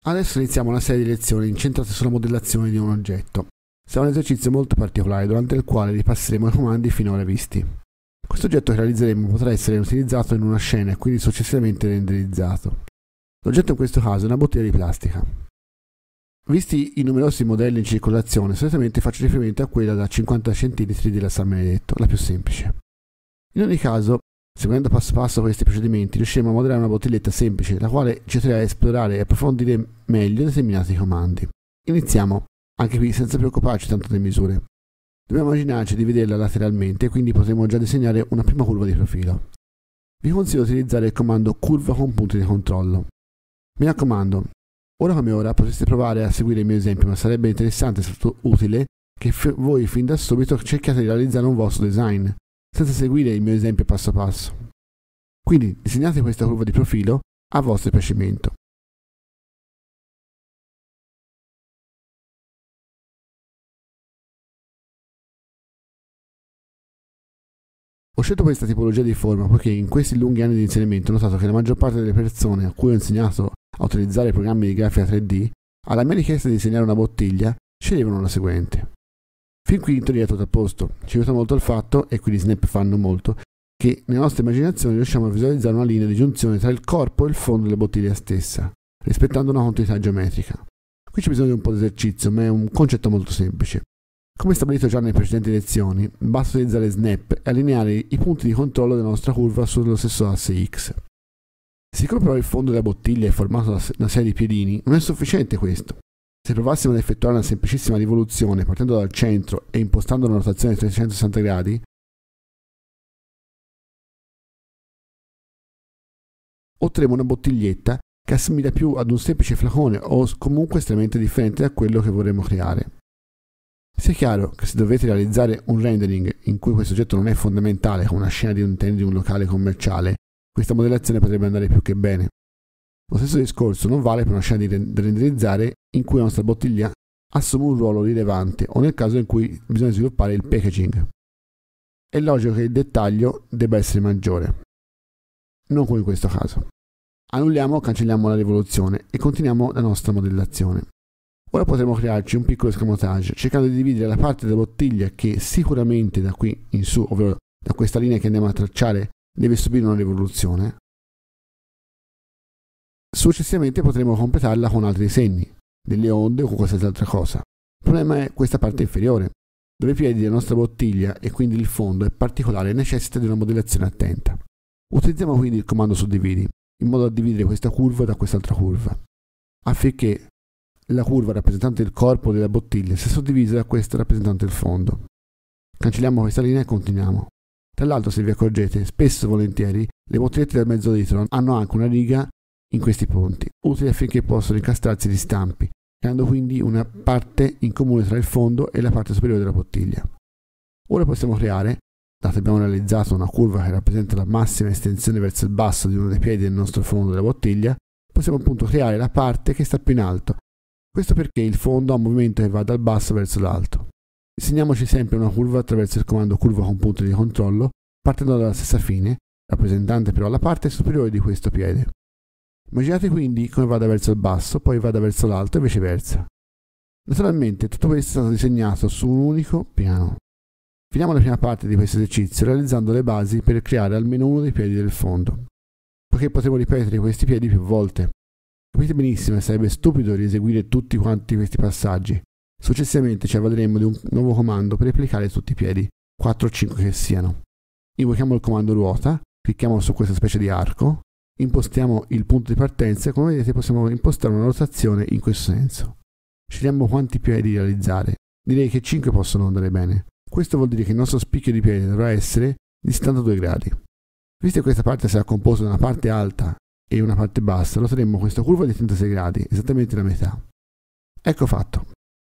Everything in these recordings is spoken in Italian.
Adesso iniziamo una serie di lezioni incentrate sulla modellazione di un oggetto. Sarà un esercizio molto particolare durante il quale ripasseremo i comandi finora visti. Questo oggetto che realizzeremo potrà essere utilizzato in una scena e quindi successivamente renderizzato. L'oggetto in questo caso è una bottiglia di plastica. Visti i numerosi modelli in circolazione, solitamente faccio riferimento a quella da 50 cm della San Benedetto, la più semplice. In ogni caso, seguendo passo passo questi procedimenti, riusciremo a modellare una bottiglietta semplice, la quale ci aiuterà a esplorare e approfondire meglio determinati comandi. Iniziamo, anche qui senza preoccuparci tanto delle misure. Dobbiamo immaginarci di vederla lateralmente e quindi potremo già disegnare una prima curva di profilo. Vi consiglio di utilizzare il comando curva con punti di controllo. Mi raccomando, ora come ora potreste provare a seguire il mio esempio, ma sarebbe interessante e soprattutto utile che voi fin da subito cerchiate di realizzare un vostro design, senza seguire il mio esempio passo passo. Quindi disegnate questa curva di profilo a vostro piacimento. Ho scelto questa tipologia di forma poiché in questi lunghi anni di insegnamento ho notato che la maggior parte delle persone a cui ho insegnato a utilizzare programmi di grafica 3D, alla mia richiesta di disegnare una bottiglia, sceglievano la seguente. Fin qui in teoria tutto a posto, ci aiuta molto il fatto, e qui gli snap fanno molto, che nelle nostre immaginazioni riusciamo a visualizzare una linea di giunzione tra il corpo e il fondo della bottiglia stessa, rispettando una continuità geometrica. Qui c'è bisogno di un po' di esercizio, ma è un concetto molto semplice. Come stabilito già nelle precedenti lezioni, basta utilizzare snap e allineare i punti di controllo della nostra curva sullo stesso asse X. Siccome però il fondo della bottiglia è formato da una serie di piedini, non è sufficiente questo. Se provassimo ad effettuare una semplicissima rivoluzione partendo dal centro e impostando una rotazione di 360 gradi, otterremo una bottiglietta che assomiglia più ad un semplice flacone o comunque estremamente differente da quello che vorremmo creare. Sia chiaro che se dovete realizzare un rendering in cui questo oggetto non è fondamentale, come una scena di un locale commerciale, questa modellazione potrebbe andare più che bene. Lo stesso discorso non vale per una scena da renderizzare in cui la nostra bottiglia assume un ruolo rilevante o nel caso in cui bisogna sviluppare il packaging. È logico che il dettaglio debba essere maggiore, non come in questo caso. Annulliamo o cancelliamo la rivoluzione e continuiamo la nostra modellazione. Ora potremo crearci un piccolo escamotage cercando di dividere la parte della bottiglia che sicuramente da qui in su, ovvero da questa linea che andiamo a tracciare, deve subire una rivoluzione. Successivamente potremo completarla con altri disegni, delle onde o con qualsiasi altra cosa. Il problema è questa parte inferiore, dove i piedi della nostra bottiglia e quindi il fondo è particolare e necessita di una modellazione attenta. Utilizziamo quindi il comando suddividi, in modo da dividere questa curva da quest'altra curva, affinché la curva rappresentante il corpo della bottiglia sia suddivisa da questa rappresentante il fondo. Cancelliamo questa linea e continuiamo. Tra l'altro, se vi accorgete, spesso e volentieri le bottigliette del mezzo litro hanno anche una riga in questi punti, utili affinché possano incastrarsi gli stampi, creando quindi una parte in comune tra il fondo e la parte superiore della bottiglia. Ora possiamo creare, dato che abbiamo realizzato una curva che rappresenta la massima estensione verso il basso di uno dei piedi del nostro fondo della bottiglia, possiamo appunto creare la parte che sta più in alto. Questo perché il fondo ha un movimento che va dal basso verso l'alto. Disegniamoci sempre una curva attraverso il comando curva con punti di controllo, partendo dalla stessa fine, rappresentante però la parte superiore di questo piede. Immaginate quindi come vada verso il basso, poi vada verso l'alto e viceversa. Naturalmente tutto questo è stato disegnato su un unico piano. Finiamo la prima parte di questo esercizio realizzando le basi per creare almeno uno dei piedi del fondo, poiché potremo ripetere questi piedi più volte. Capite benissimo che sarebbe stupido rieseguire tutti quanti questi passaggi. Successivamente ci avvaleremo di un nuovo comando per replicare tutti i piedi, 4 o 5 che siano. Invochiamo il comando ruota, clicchiamo su questa specie di arco, impostiamo il punto di partenza e come vedete possiamo impostare una rotazione in questo senso. Scegliamo quanti piedi realizzare. Direi che 5 possono andare bene. Questo vuol dire che il nostro spicchio di piede dovrà essere di 72 gradi. Visto che questa parte sarà composta da una parte alta e una parte bassa, roteremo questa curva di 36 gradi, esattamente la metà. Ecco fatto.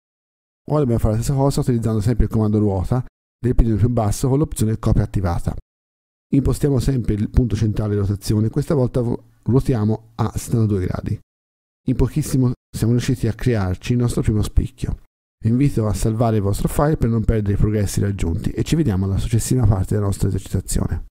Ora dobbiamo fare la stessa cosa utilizzando sempre il comando ruota del piede più basso con l'opzione copia attivata. Impostiamo sempre il punto centrale di rotazione, questa volta ruotiamo a 72 gradi. In pochissimo siamo riusciti a crearci il nostro primo spicchio. Vi invito a salvare il vostro file per non perdere i progressi raggiunti e ci vediamo alla successiva parte della nostra esercitazione.